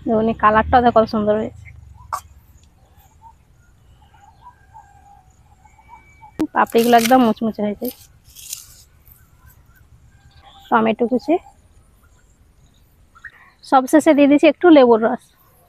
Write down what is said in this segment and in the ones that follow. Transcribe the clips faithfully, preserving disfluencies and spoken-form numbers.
দেখুন কালারটা দেখো কত সুন্দর হয়েছে। পাপড়িগুলো একদম মুচমুচে হয়েছে। টমেটো কুচি, সবশেষে দিয়ে দিচ্ছি একটু লেবুর রস।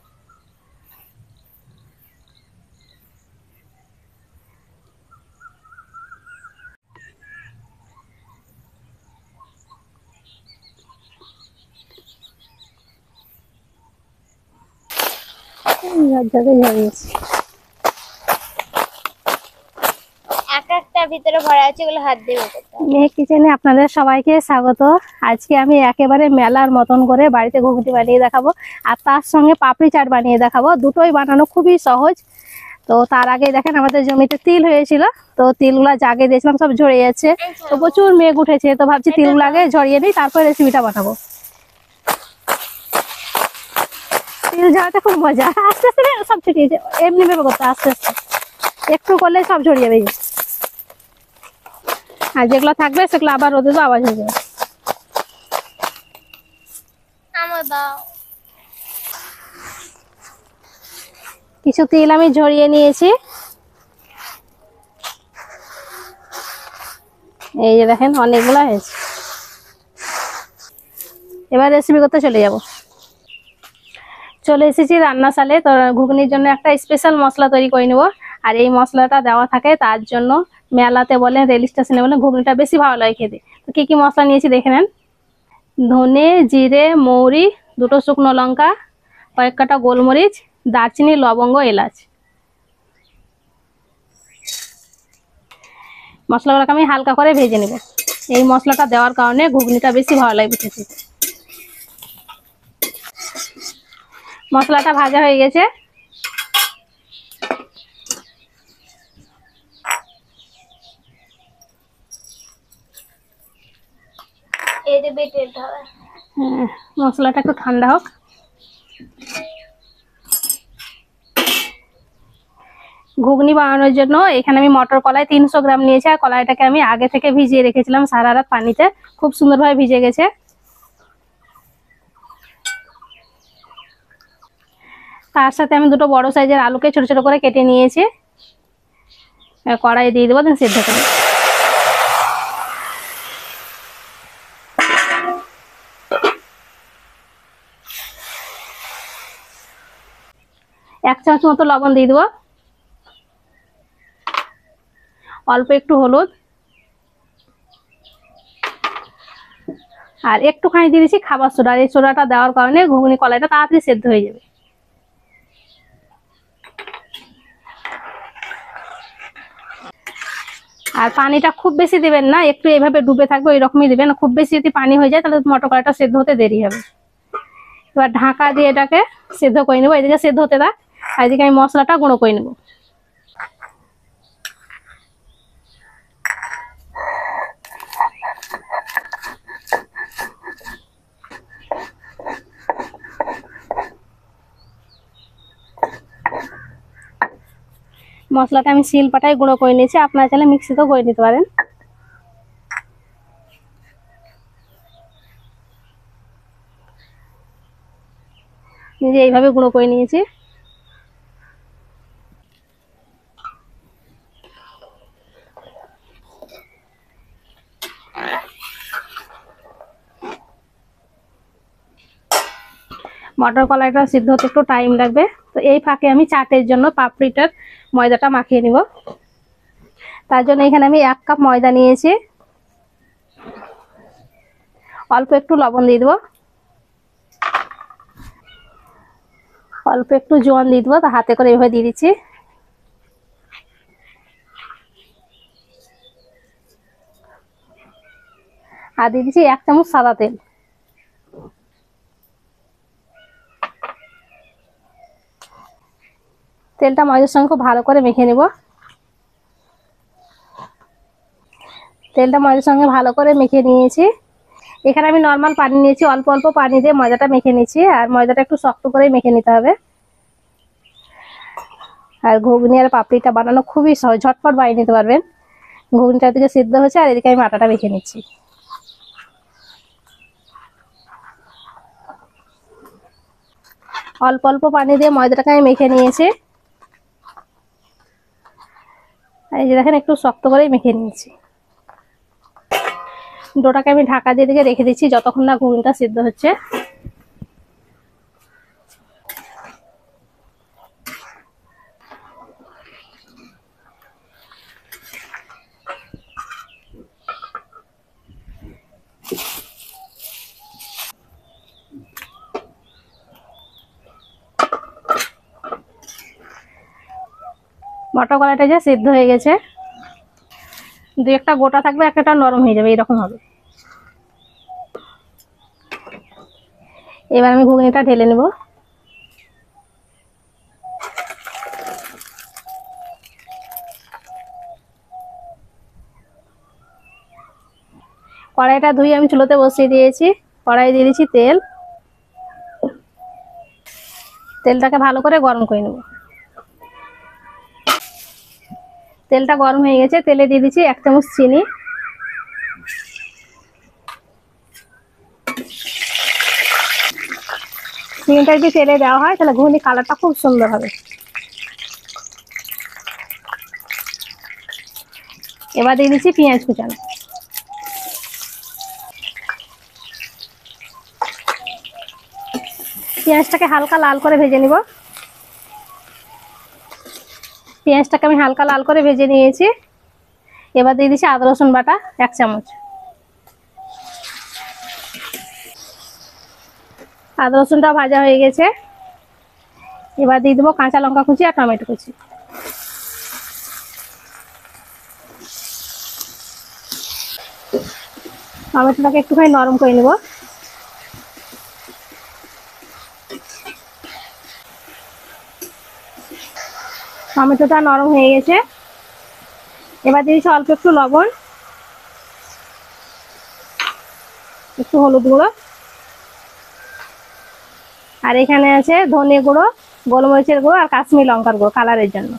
ভিতরে ভরা আছে, এগুলো হাত দিয়ে করতে হবে। মেহেক কিচেনে আপনাদের সবাইকে স্বাগত। আজকে আমি একেবারে মেলার মতন করে বাড়িতে ঘুগনি বানিয়ে দেখাবো, আর তার সঙ্গে পাপড়ি চাট বানিয়ে দেখাবো। দুটোই বানানো খুবই সহজ। তো তার আগে দেখেন আমাদের জমিতে তিল হয়েছিল, তো তিলগুলা জাগে দিয়েছিলাম, সব ঝরে যাচ্ছে। তো প্রচুর মেঘ উঠেছে, তো ভাবছি তিলগুলো আগে ঝরিয়ে নিই, তারপর রেসিপিটা বানাবো। তিল ঝরাতে খুব মজা, আস্তে আস্তে সব ছুটিয়ে এমনি ভেবে করতে, আস্তে আস্তে একটু করলে সব ঝরিয়ে যাবে। আর যেগুলো থাকবে সেগুলো আবার রোদে তো আওয়াজ হয়ে যাবে। কিছু তিল আমি ঝরিয়ে নিয়েছি, এই যে দেখেন অনেকগুলো হয়েছে। এবার রেসিপি করতে চলে যাব। চলে এসেছি রান্নাশালে। তো ঘুগনির জন্য একটা স্পেশাল মশলা তৈরি করে নেব, আর এই মশলাটা দেওয়া থাকে তার জন্য মেলাতে বলেন, রেল স্টেশনে বলেন, ঘুগনিটা বেশি ভালো লাগে খেতে। তো কি কি মশলা নিয়েছি দেখে নেন। ধনে, জিরে, মৌরি, দুটো শুকনো লঙ্কা, কয়েক কাটা গোলমরিচ, দারচিনি, লবঙ্গ, এলাচ। মশলাগুলোকে আমি হালকা করে ভেজে নেব। এই মশলাটা দেওয়ার কারণে ঘুগনিটা বেশি ভালো লাগে খেতে। মশলাটা ভাজা হয়ে গেছে। এই যে বেটে দিতে হবে। হ্যাঁ, মশলাটা একটু ঠান্ডা হোক। ঘুগনি বানানোর জন্য এখানে আমি মটর কলাই তিনশো গ্রাম নিয়েছি, আর কলাইটাকে আমি আগে থেকে ভিজিয়ে রেখেছিলাম সারা রাত পানিতে, খুব সুন্দরভাবে ভিজে গেছে। তার সাথে আমি দুটো বড় সাইজের আলুকে ছোট ছোট করে কেটে নিয়েছি, কড়াই দিয়ে দেবো, দেন সিদ্ধ করে। এক চামচ মতো লবণ দিয়ে দেবো, অল্প একটু হলুদ, আর একটুখানি দিয়ে দিচ্ছি খাবার সোডা। এই সোডাটা দেওয়ার কারণে ঘুগনি কলাইটা তাড়াতাড়ি সেদ্ধ হয়ে যাবে। আর পানিটা খুব বেশি দেবেন না, একটু এইভাবে ডুবে থাকবে ওই রকমই দেবেন। খুব বেশি যদি পানি হয়ে যায় তাহলে মটর কলাইটা সেদ্ধ হতে দেরি হবে। এবার ঢাকা দিয়ে এটাকে সেদ্ধ করে নেবো। এদিকে সেদ্ধ হতে থাক, আর এদিকে আমি মশলাটা গুঁড়ো করে নেবো। মশলাটা আমি শিল পাটায় গুঁড়ো করে নিয়েছি, আপনারা চাইলে মিক্সিতেও করে নিতে পারেন। নিজে এইভাবে গুঁড়ো করে নিয়েছি। মটর কলাইটা সিদ্ধ হতে একটু টাইম লাগবে, তো এই ফাঁকে আমি চাটের জন্য পাপড়িটার ময়দাটা মাখিয়ে নিব। তার জন্য এখানে আমি এক কাপ ময়দা নিয়েছি, অল্প একটু লবণ দিয়ে দেবো, অল্প একটু জোয়ান দিয়ে দেবো। তা হাতে করে এভাবে দিয়ে দিচ্ছি। আর দিয়ে দিচ্ছি এক চামচ সাদা তেল। তেলটা ময়দার সঙ্গে খুব ভালো করে মেখে নেব। তেলটা ময়দার সঙ্গে ভালো করে মেখে নিয়েছি। এখানে আমি নর্মাল পানি নিয়েছি, অল্প অল্প পানি দিয়ে ময়দাটা মেখে নিয়েছি, আর ময়দাটা একটু শক্ত করে মেখে নিতে হবে। আর ঘুগনি আর পাপড়িটা বানানো খুবই সহজ, ঝটপট বানিয়ে নিতে পারবেন। ঘুগনিটা দিকে সিদ্ধ হচ্ছে, আর এদিকে আমি আটাটা মেখে নিচ্ছি। অল্প অল্প পানি দিয়ে ময়দাটাকে আমি মেখে নিয়েছি। এই যে দেখেন একটু শক্ত করেই মেখে নিয়েছি। ডোটাকে আমি ঢাকা দিয়ে দিকে রেখে দিচ্ছি যতক্ষণ না ঘুগনিটা সিদ্ধ হচ্ছে। মটর কলাইটা যে সিদ্ধ হয়ে গেছে, দু একটা গোটা থাকবে, একটা নরম হয়ে যাবে, এরকম হবে। এবার আমি ঘুগনিটা ঢেলে নেব। কড়াইটা ধুয়ে আমি চুলোতে বসিয়ে দিয়েছি। কড়াই দিয়ে দিচ্ছি তেল। তেলটাকে ভালো করে গরম করে নেব। তেলটা গরম হয়ে গেছে, তেলে দিয়ে দিচ্ছি এক চামচ চিনি। চিনিটা যদি তেলে দেওয়া হয় তাহলে ঘুগনি কালারটা খুব সুন্দর হবে। এবার দিয়ে দিচ্ছি পেঁয়াজ কুচানো। পেঁয়াজটাকে হালকা লাল করে ভেজে নিব। পেঁয়াজটাকে আমি হালকা লাল করে ভেজে নিয়েছি। এবার দিয়ে দিচ্ছি আদা রসুন বাটা এক চামচ। আদা রসুনটা ভাজা হয়ে গেছে। এবার দিয়ে দেবো কাঁচা লঙ্কা কুচি আর টমেটো কুচি। টমেটোটাকে একটুখানি নরম করে নেব। টমেটোটা নরম হয়ে গেছে। এবার দিয়েছি অল্প একটু লবণ, একটু হলুদ গুঁড়ো, আর এখানে আছে ধনে গুঁড়ো, গোলমরিচের গুঁড়ো আর কাশ্মীরি লঙ্কার গুঁড়ো কালারের জন্য।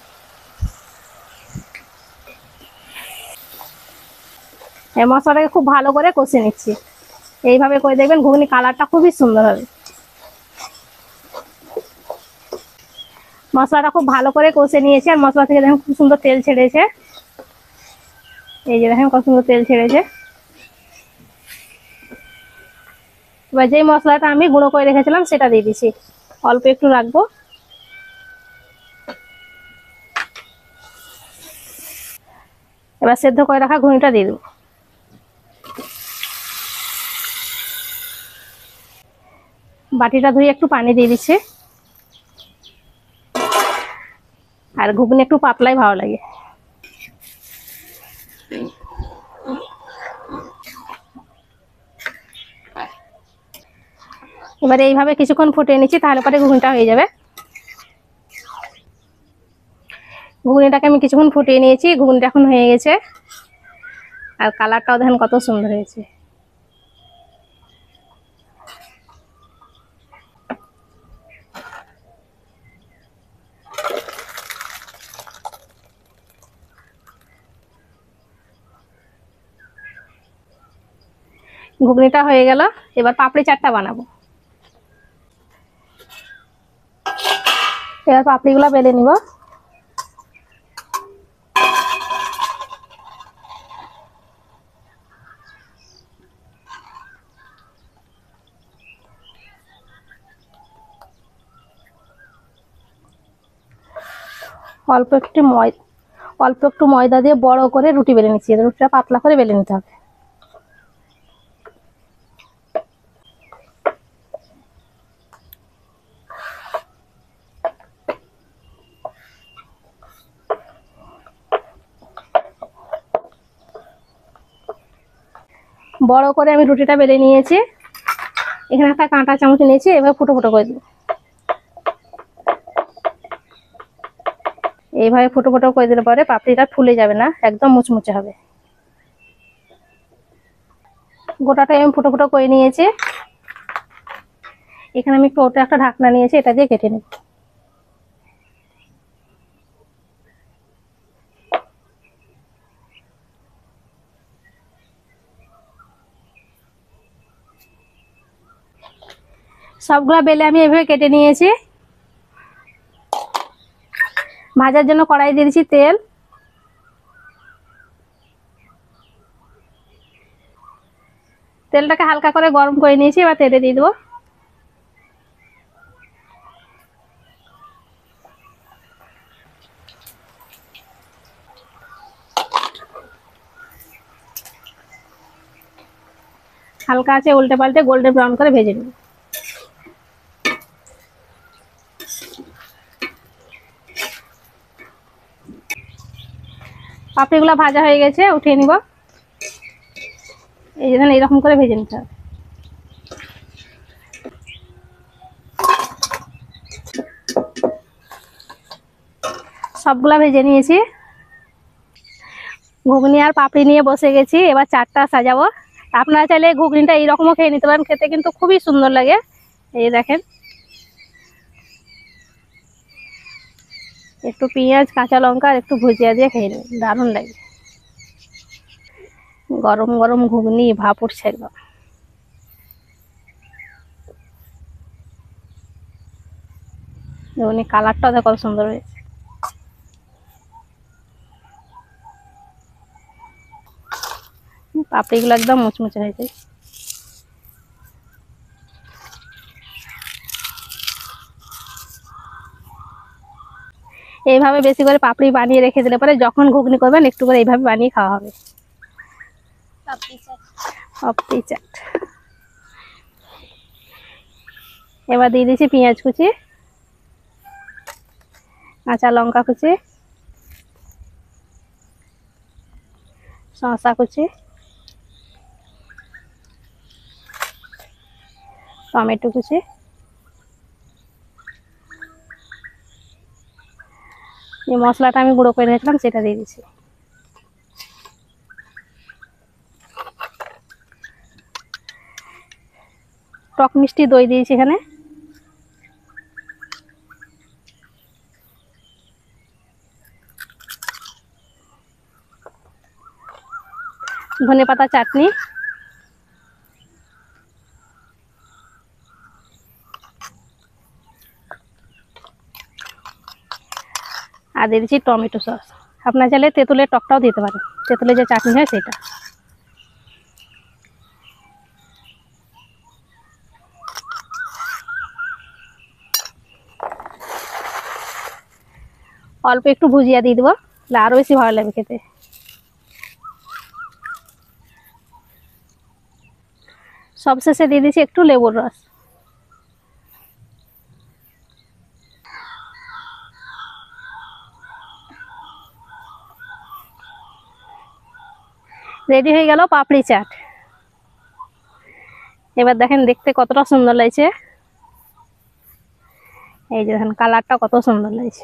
এই মশলাটাকে খুব ভালো করে কষে নিচ্ছি। এইভাবে করে দেখবেন ঘুগনি কালারটা খুবই সুন্দর হবে। মশলাটা খুব ভালো করে কষে নিয়েছি, আর মশলা থেকে দেখেন খুব সুন্দর তেল ছেড়েছে। এই যে দেখেন কত সুন্দর তেল ছেড়েছে। এবার যেই মশলাটা আমি গুঁড়ো করে রেখেছিলাম সেটা দিয়ে দিচ্ছি। অল্প একটু রাখবো। এবার সেদ্ধ করে রাখা ঘুগনিটা দিয়ে দেবো। বাটিটা ধুয়ে একটু পানি দিয়ে দিচ্ছি। আর ঘুগনি একটু পাতলাই ভালো লাগে। এবারে এইভাবে কিছুক্ষণ ফুটিয়ে নিচ্ছি, তাহলে পরে ঘুগনিটা হয়ে যাবে। ঘুগনিটাকে আমি কিছুক্ষণ ফুটিয়ে নিয়েছি, ঘুগনিটা এখন হয়ে গেছে। আর কালারটাও দেখেন কত সুন্দর হয়েছে। ঘুগনিটা হয়ে গেল। এবার পাপড়ি চাটটা বানাবো। এবার পাপড়িগুলো বেলে নিব। অল্প একটু ময়দা অল্প একটু ময়দা দিয়ে বড় করে রুটি বেলে নিচ্ছি। রুটিটা পাতলা করে বেলে নিতে হবে। বড় করে আমি রুটিটা বেলে নিয়েছি। এখানে একটা কাঁটা চামচ নিয়েছি। এবার ফুটো ফুটো করে দেবো। এইভাবে ফুটো ফুটো করে দিলে পরে পাপড়িটা ফুলে যাবে না, একদম মুচমুচে হবে। গোটাটাই আমি ফুটো ফুটো করে নিয়েছি। এখানে আমি ছোট একটা ঢাকনা নিয়েছি, এটা দিয়ে কেটে নেব। সবগুলা বেলে আমি এভাবে কেটে নিয়েছি। ভাজার জন্য কড়াই দিয়ে দিচ্ছি তেল। তেলটাকে হালকা করে গরম করে নিয়েছি, এবার তেলে দিয়ে দেবো। হালকা আছে উল্টে পাল্টে গোল্ডেন ব্রাউন করে ভেজে নেব। পাপড়িগুলো ভাজা হয়ে গেছে, উঠিয়ে নিব। এই যে এইরকম করে ভেজে নিতে হবে। সবগুলা ভেজে নিয়েছি। ঘুগনি আর পাপড়ি নিয়ে বসে গেছি, এবার চারটা সাজাবো। আপনারা চাইলে ঘুগনিটা এইরকমও খেয়ে নিতে পারেন, খেতে কিন্তু খুবই সুন্দর লাগে। এই দেখেন, একটু পেঁয়াজ কাঁচা লঙ্কা আর একটু ভুজিয়া দিয়ে খেয়ে নিন, দারুণ লাগে। গরম গরম ঘুগনি ভাপ উঠছে একদম। ঘুগনি কালারটা কত সুন্দর হয়েছে। পাপড়িগুলো একদম মুচমুচে হয়েছে। এইভাবে বেশি করে পাপড়ি বানিয়ে রেখে দিলে পরে যখন ঘুগনি করবেন একটু করে এইভাবে বানিয়ে খাওয়া হবে। পাপড়ি চাট। এবার দিয়ে দিচ্ছি পেঁয়াজ কুচি, কাঁচা লঙ্কা কুচি, শসা কুচি, টমেটো কুচি, যে মশলাটা আমি গুঁড়ো করে রেখেছিলাম সেটা দিয়ে দিচ্ছি। টক মিষ্টি দই দিয়েছি এখানে। ধনেপাতা চাটনি, আর দিয়ে দিচ্ছি টমেটো সস। আপনার চাইলে তেঁতুলের টকটাও দিতে পারেন, তেঁতুলের যে চাটনি হয় সেটা। অল্প একটু ভুজিয়া দিয়ে দেবো, তাহলে আরো বেশি ভালো লাগবে খেতে। সবশেষে দিয়ে দিচ্ছি একটু লেবুর রস। রেডি হয়ে গেল পাপড়ি চাট। এবার দেখেন দেখতে কতটা সুন্দর লাগছে। এই যে দেখেন কালারটা কত সুন্দর লাগছে।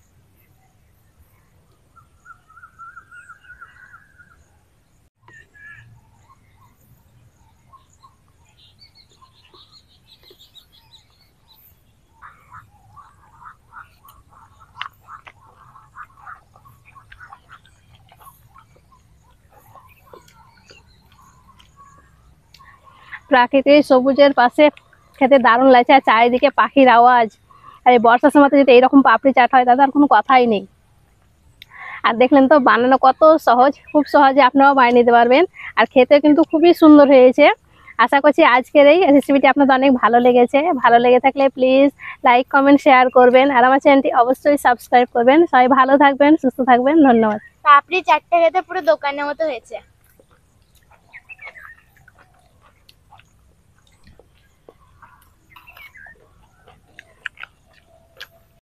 প্রাকৃতিক সবুজের পাশে খেতে দারুণ লাগছে, আর চারিদিকে পাখির আওয়াজ। আর এই বর্ষার সময় যদি এইরকম পাপড়ি চাট হয় তাহলে আর কোনো কথাই নেই। আর দেখলেন তো বানানো কত সহজ, খুব সহজে আপনারাও বানিয়ে নিতে পারবেন। আর খেতে কিন্তু খুবই সুন্দর হয়েছে। আশা করছি আজকের এই রেসিপিটি আপনাদের অনেক ভালো লেগেছে। ভালো লেগে থাকলে প্লিজ লাইক কমেন্ট শেয়ার করবেন, আর আমার চ্যানেলটি অবশ্যই সাবস্ক্রাইব করবেন। সবাই ভালো থাকবেন, সুস্থ থাকবেন, ধন্যবাদ। পাপড়ি চাটটা খেতে পুরো দোকানের মতো হয়েছে।